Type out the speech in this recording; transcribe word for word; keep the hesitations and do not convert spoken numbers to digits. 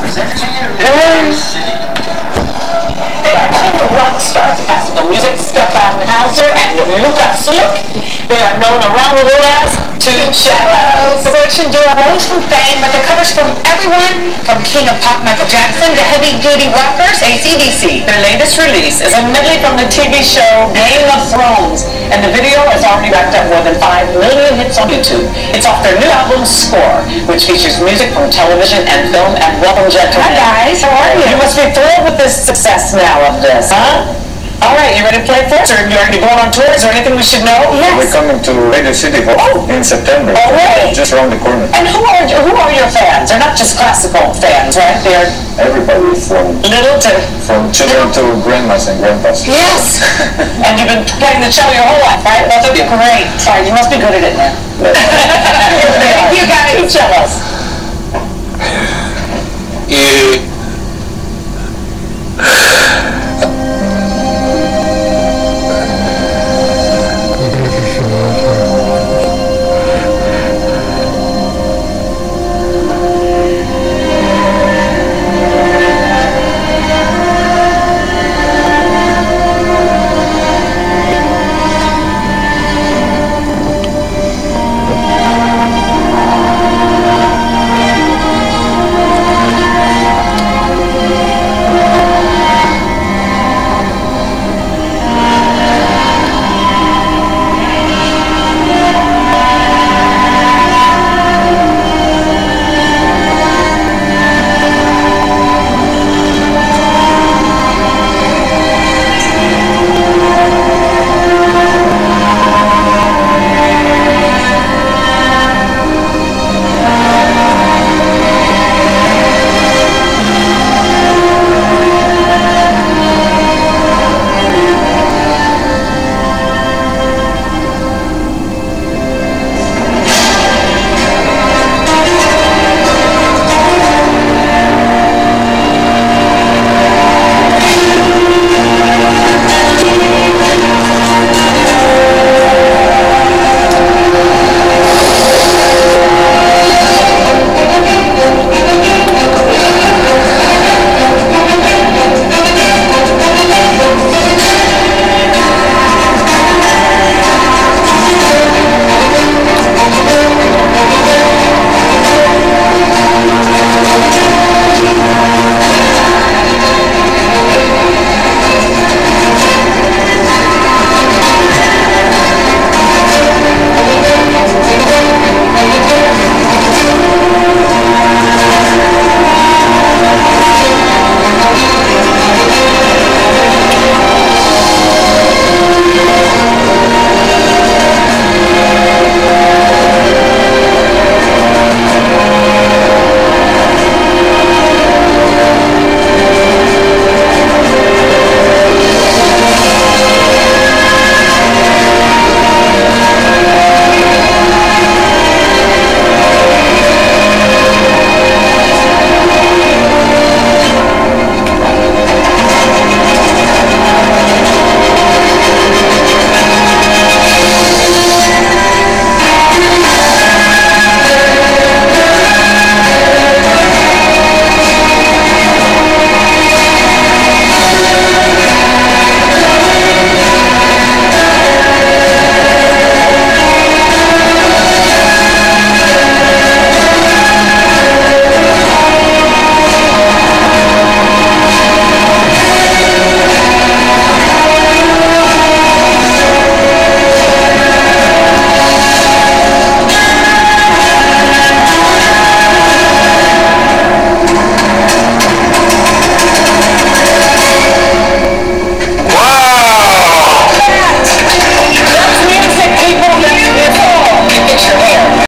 Rock stars, classical music, Stefan Hauser and Luca Suluk. They are known around the world as Two Cellos. The version do most from fame, but the covers from everyone from King of Pop Michael Jackson to heavy-duty rockers A C D C. Their latest release is a medley from the T V show Game of Thrones, and the video has already racked up more than five million hits on YouTube. It's off their new album, Score, which features music from television and film. And welcome, gentlemen. Hi guys, how are you? You must be thrilled with this success now of this, huh? All right, you ready to play for us? Or you already going on tour? Is there anything we should know? Yes. We're coming to Radio City Hall oh. in September. All right. Just around the corner. And who are who are your fans? They're not just classical fans, right? They're everybody from little to from children to grandmas and grandpas. Yes. And you've been playing the cello your whole life, right? Well, that'd be great. Sorry, you must be good at it now. Thank you guys. Two cellos. Y